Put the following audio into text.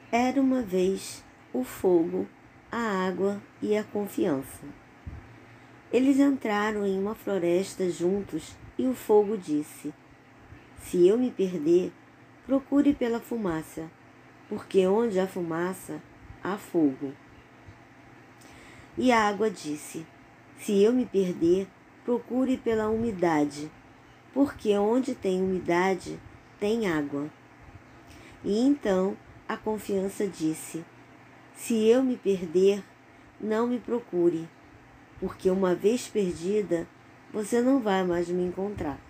Era uma vez o fogo, a água e a confiança. Eles entraram em uma floresta juntos e o fogo disse: Se eu me perder, procure pela fumaça, porque onde há fumaça, há fogo. E a água disse: Se eu me perder, procure pela umidade, porque onde tem umidade, tem água. E então a confiança disse: Se eu me perder, não me procure, porque uma vez perdida, você não vai mais me encontrar.